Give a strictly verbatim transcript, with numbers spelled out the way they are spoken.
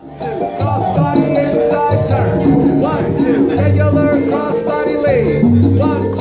Two, crossbody inside turn. One, two, regular crossbody lead. One,